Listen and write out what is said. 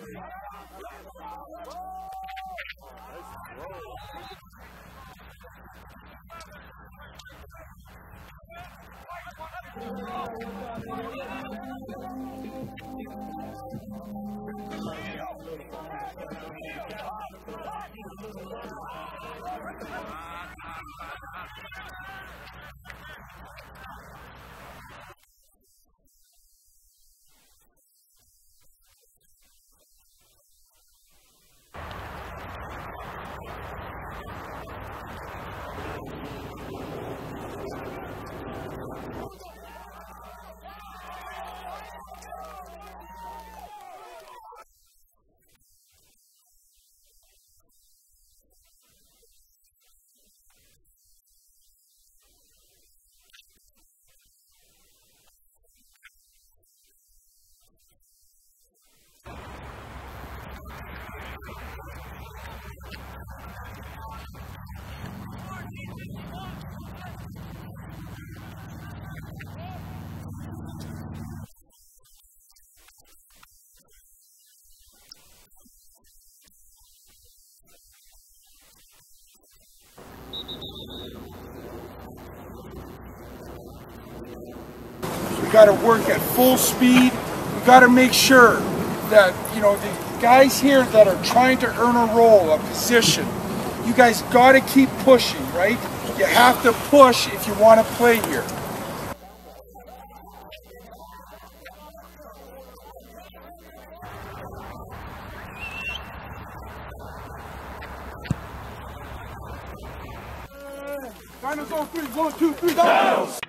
We got to work at full speed. We got to make sure that, you know, the guys here that are trying to earn a role, a position, you guys got to keep pushing, right? You have to push if you want to play here. Dinos on 3, 1, 2, 3, Dinos!